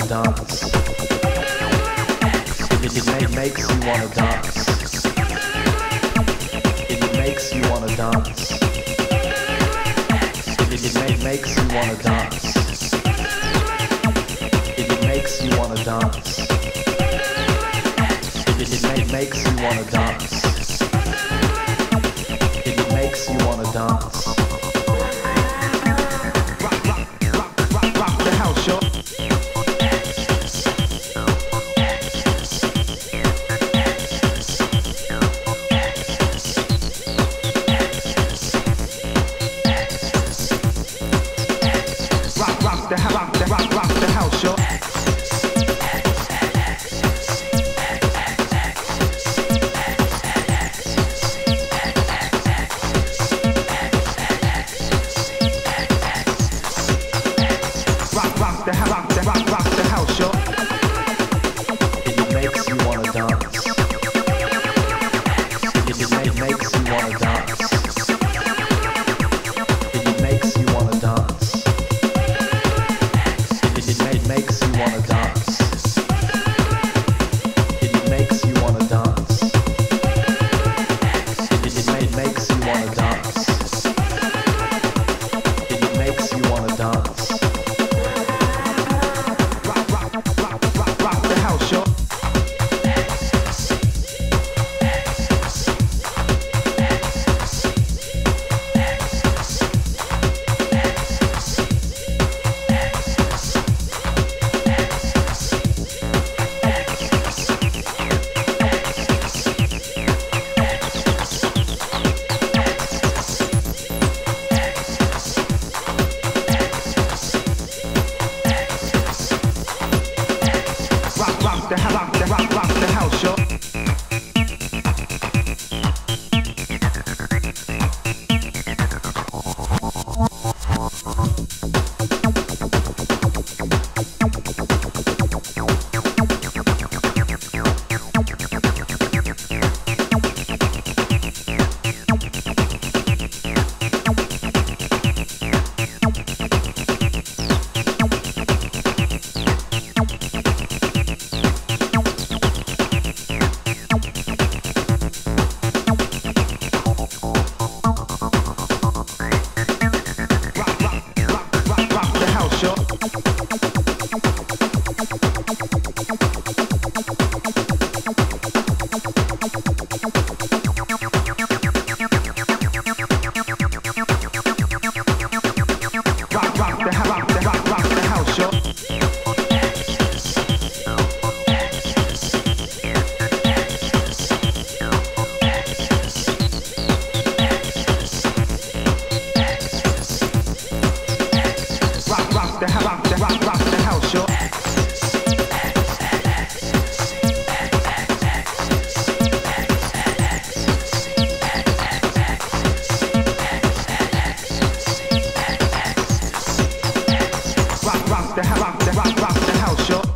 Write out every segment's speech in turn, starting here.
dance. It makes you wanna dance. It makes you wanna dance. It makes you wanna dance. It makes you wanna dance. It makes you wanna dance. It makes you wanna dance. Rock the house, yo. Rock the house, yo. Rock the house, yo. It makes you wanna dance. It makes you wanna dance. It makes you wanna dance. It makes you wanna dance. It makes you wanna dance. It makes you wanna dance. It makes you wanna dance. Rock the house, yo. Rock the house, yo. Rock the house, yo. Rock the house, yo.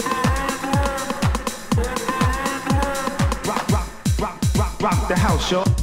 Rock the house, yo.